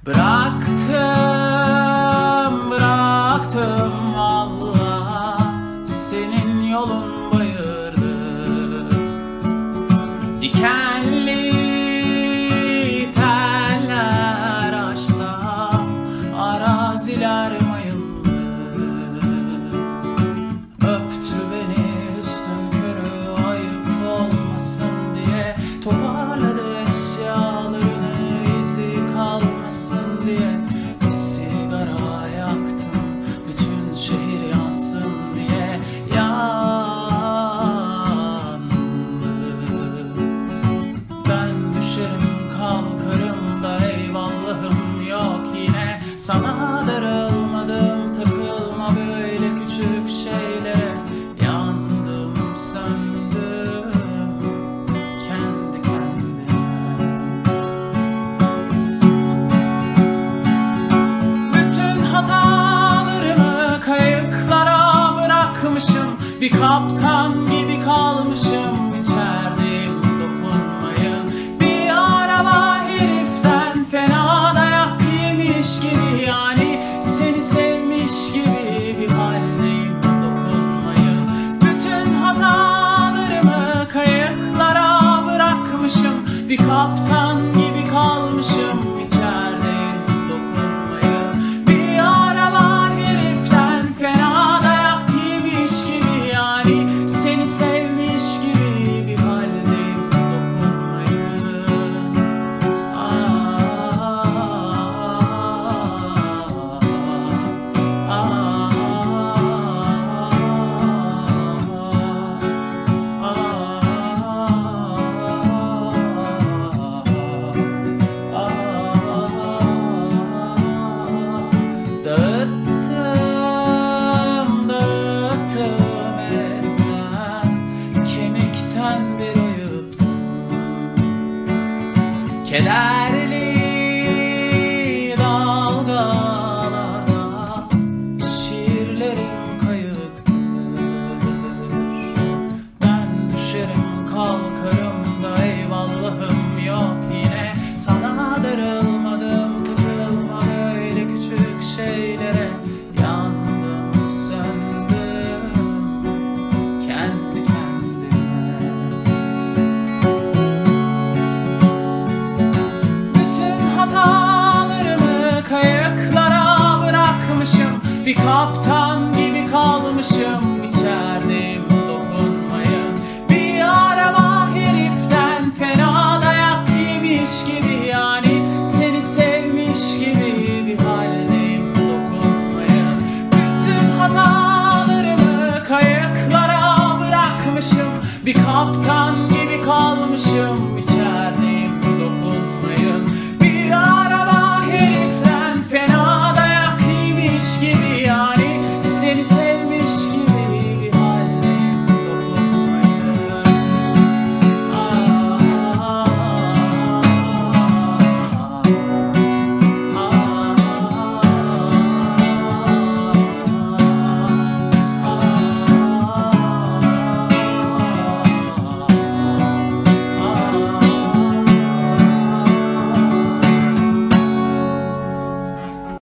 Bıraktım Allah, senin yolun bayırdı. Dikenli teller aşsa araziler mayıldı. Öptü beni üstünkörü ayıp olmasın diye, toparladı eşyalarını izi kalmasın diye. Bir sigara yaktım bütün şehir yansın diye, yandı. Ben düşerim kalkarım da eyvallahım yok yine. Sana darılmadım, takılma böyle küçük şeylere. Yandım söndüm kendi kendime. Bütün hatalarımı kayıklara bırakmışım. Bir kaptan gibi kalmışım, içerdeyim dokunmayın. Bir araba heriften fena dayak yemiş gibi, yani seni sevmiş gibi bir haldeyim, dokunmayın. Bütün hatalarımı kayıklara bırakmışım. Bir kaptan gibi kalmışım, içerdeyim dokunmayın. Bir araba heriften fena dayak yemiş gibi, yani seni sevmiş gibi bir haldeyim, dokunmayın. Dağıttım etten, kemikten bir ayıptım. Kederli dalgalarda şiirlerim kayıktır. Ben düşerim kalkarım da eyvallahım yok yine. Sana darılmadım, takılma böyle küçük şeylere. Yandım söndüm kendi kendime. Bütün hatalarımı kayıklara bırakmışım. Bir kaptan gibi kalmışım, içerdeyim dokunmayın. Bir araba heriften fena dayak yemiş gibi, yani seni sevmiş gibi bir haldeyim, dokunmayın. Bütün hatalarımı kayıklara bırakmışım. Bir kaptan gibi kalmışım,